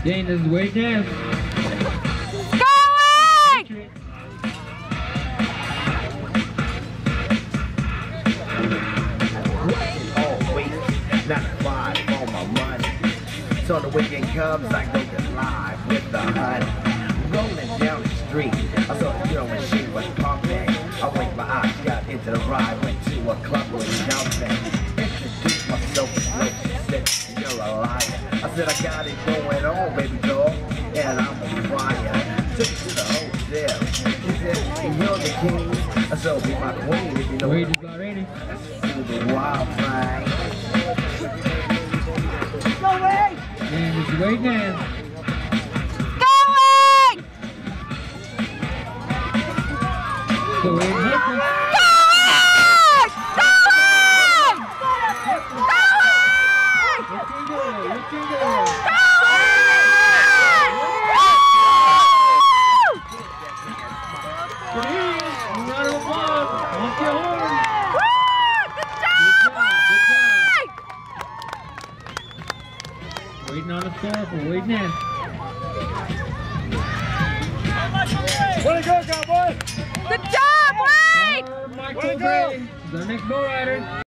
Dane, this is way down. Going! Not a five for my money. So the weekend comes, I go get live with the honey. Rolling down the street, I saw the girl when she was pumping. I winked my eyes, got into the ride, went to a club with jumping. Introduced myself as Low, she said, you're a liar. I said, I got it going on, baby doll, and I'm a fire. Took her to the hotel. She said, you're the king. I said, be my queen if you know Wait, it's already. to the wild thing. And it's way down. Going! So we're Going! Going! Waiting on the score for waiting in. Way to go, Cowboy! Good job, Wade! Michael Gray, the next bull rider.